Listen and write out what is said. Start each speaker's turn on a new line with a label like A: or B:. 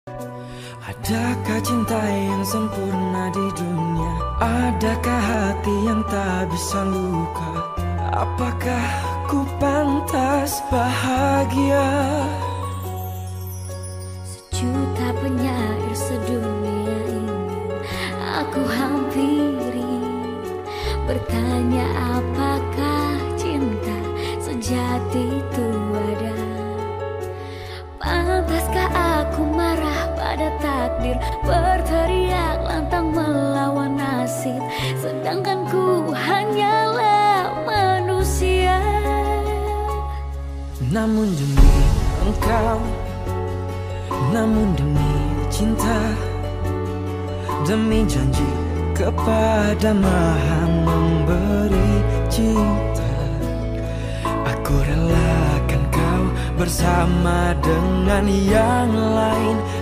A: Adakah cinta yang sempurna di dunia? Adakah hati yang tak bisa luka? Apakah ku pantas bahagia?
B: Sejuta penyair sedunia ingin aku hampiri, bertanya apakah cinta sejati itu ada? Pantaskah aku marah pada takdir, berteriak lantang melawan nasib, sedangkan ku hanyalah manusia.
A: Namun demi engkau, namun demi cinta, demi janji kepada Maha memberi cinta, aku relakan kau bersama dengan yang lain.